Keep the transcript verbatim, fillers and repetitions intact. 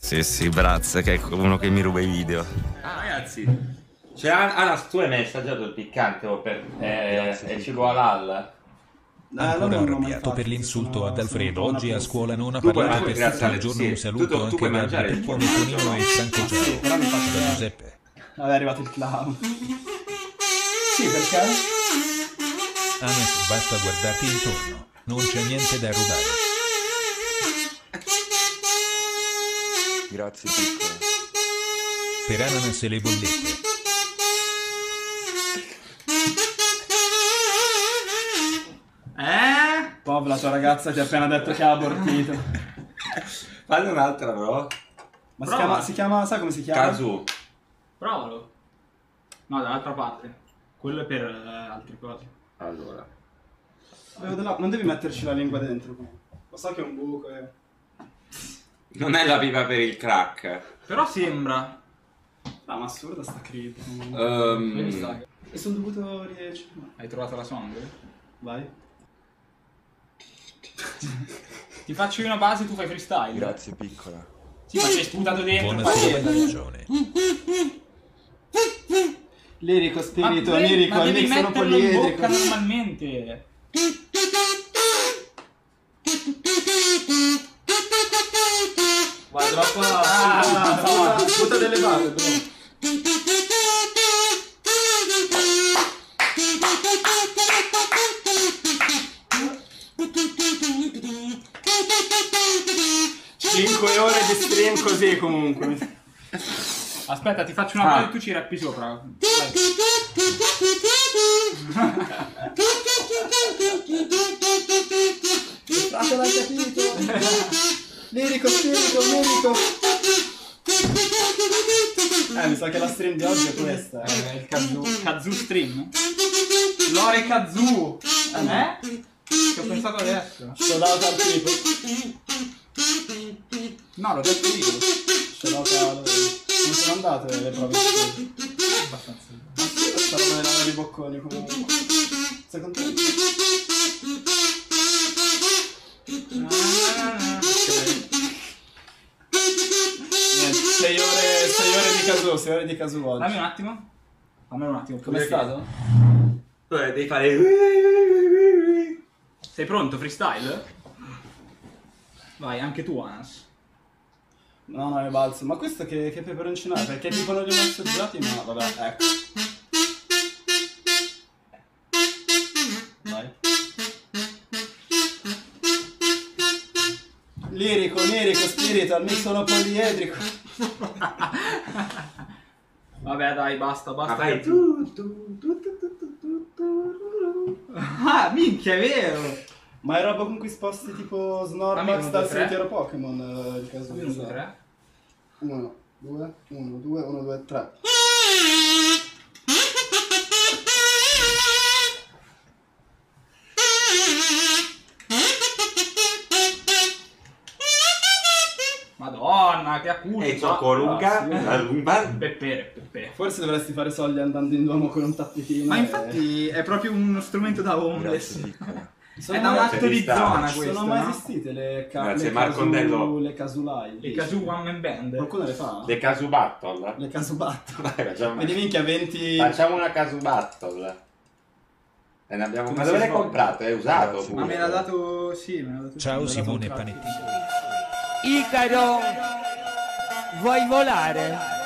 Sì, sì, Braz, che è uno che mi ruba i video. Ah, ragazzi, cioè, Anas, tu hai mai assaggiato il piccante o per eh, è cibo halal? Ancora arrabbiato per l'insulto ad Alfredo, oggi a scuola non ha Tu puoi parlato per mangiare, tutto il sì, giorno. sì. Un saluto Tu- tu anche puoi da mangiare il Peppone formaggio, Tonino e no? Franco Sì, Gelo. però mi faccio Da vedere. Giuseppe. Vabbè, è arrivato il clown. Sì, perché? Anas, basta guardarti intorno, non c'è niente da rubare. Grazie piccola. Per Ananas e le bollette. Eh? Poi la tua ragazza ti ha appena detto che ha abortito. Fallo un'altra, bro. Ma si chiama, si chiama, sai come si chiama? Casu. Provalo. No, dall'altra parte. Quello è per eh, altre cose. Allora. Avevo della- Non devi metterci la lingua dentro. Lo so che è un buco. Eh. Non è la pipa per il crack. Però sembra. Ah, ma assurda sta critica. Ehm, Vedi sta- E sono dovuto riesci. Hai trovato la song? Vai. Ti faccio io una base e tu fai freestyle. Grazie piccola. Sì, ma ci hai sputato dentro. Buonasera, fai- ragione. Lirico, spirito, ma, lirico, ma al devi mix sono metterlo in poliedrico. bocca normalmente. Vai, troppo. Ah, Ah, sputa delle base, bro. cinque ore di stream così comunque. Aspetta, ti faccio una Ah. base e tu ci rappi sopra. Vai. Ah, l'hai capito? Lirico, spirito, lirico. Eh, mi sa che la stream di oggi è questa. Eh. Eh, il Kazoo. Kazoo stream? Lore Kazoo! Eh? Che ho pensato adesso. Shout out al tipo. No, l'ho detto io. Shout out al... Non sono andate le prove. Abbastanza. Questa roba della di bocconi comunque. Sei contento? Niente, sei ore, sei ore di casu, sei ore di casu oggi. Dammi un attimo. Dammi un attimo. Com'è perché- stato? Beh, devi fare. Sei pronto, freestyle? Vai, anche tu, Anas. No, no, è balzo. Ma questo che, che peperoncino è? Perché tipo non li ho mai assaggiati? No, vabbè, ecco. Vai. Lirico, lirico, spirito, al mix sono poliedrico. Vabbè, dai, basta, basta. Ma fai tu, tu, tu, tu, tu, tu, tu, tu. Ah, minchia, è vero! Ma è roba con cui sposti tipo Dammi Snorlax uno, dal due, tre. sentiero Pokémon eh, di caso. Uno, due, tre. uno, due, uno, due, uno, due, tre. Madonna, che accusa! E gioco lunga, Ah, sì. la lumba. Peppere, peppere. Forse dovresti fare soldi andando in duomo con un tappetino. Ma e- infatti è proprio uno strumento da homeless. Grazie piccola. Sono È da un mai- atto di sta. zona Sono questo, mai no? esistite le, ca- Grazie, le, Marco casu- Ondello. le casulai? Le Kazoo One Man Band. Qualcuno le fa? Le casu battle. Le casubatte. Dai, facciamo, Vedi minchia venti... facciamo una casu battle. E ne abbiamo. Come Ma si dove l'hai svolge? comprato? È usato? Grazie. Ma pure. me l'ha dato... sì, me l'ha dato... Ciao Me l'ha Simone dato un Panettino. Icaro, vuoi volare?